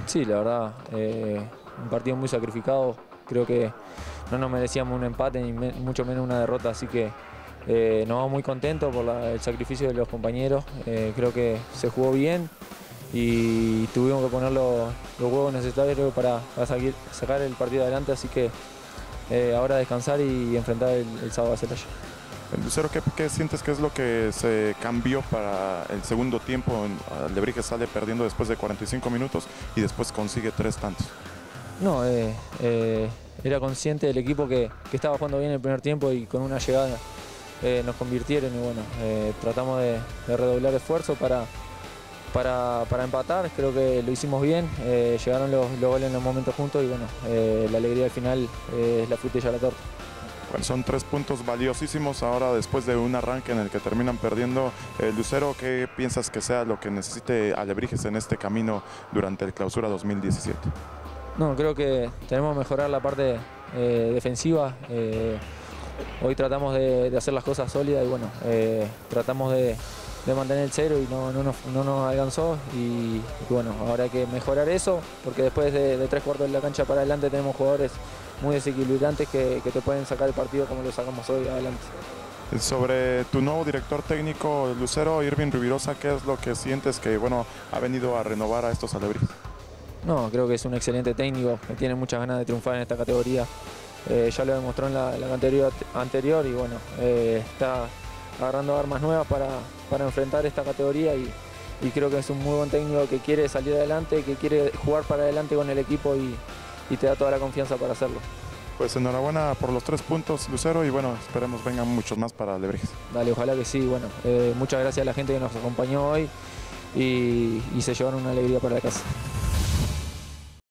Sí, la verdad, un partido muy sacrificado. Creo que no nos merecíamos un empate ni mucho menos una derrota, así que nos vamos muy contentos por el sacrificio de los compañeros. Creo que se jugó bien y tuvimos que poner los huevos necesarios para sacar el partido adelante, así que ahora descansar y enfrentar el sábado a Celaya. Lucero, ¿qué sientes que es lo que se cambió para el segundo tiempo? Alebrijes sale perdiendo después de 45 minutos y después consigue 3 tantos. No, era consciente del equipo que estaba jugando bien el primer tiempo y con una llegada nos convirtieron y bueno, tratamos de redoblar esfuerzo para empatar. Creo que lo hicimos bien, llegaron los goles en los momentos juntos y bueno, la alegría al final es la frutilla de la torta. Bueno, son 3 puntos valiosísimos ahora después de un arranque en el que terminan perdiendo. Lucero, ¿qué piensas que sea lo que necesite Alebrijes en este camino durante el Clausura 2017? No, creo que tenemos que mejorar la parte defensiva. Hoy tratamos de hacer las cosas sólidas y bueno, tratamos de mantener el cero y no nos alcanzó y bueno, ahora hay que mejorar eso porque después de 3 cuartos de la cancha para adelante tenemos jugadores muy desequilibrantes que te pueden sacar el partido como lo sacamos hoy adelante. Sobre tu nuevo director técnico, Lucero, Irving Rubirosa, ¿qué es lo que sientes que bueno, ha venido a renovar a estos Alebrijes? No, creo que es un excelente técnico, que tiene muchas ganas de triunfar en esta categoría. Ya lo demostró en la anterior y bueno, está agarrando armas nuevas para enfrentar esta categoría y creo que es un muy buen técnico que quiere salir adelante, que quiere jugar para adelante con el equipo y te da toda la confianza para hacerlo. Pues enhorabuena por los 3 puntos, Lucero, y bueno, esperemos vengan muchos más para Alebrijes. Dale, ojalá que sí. Bueno, muchas gracias a la gente que nos acompañó hoy y se llevaron una alegría para la casa.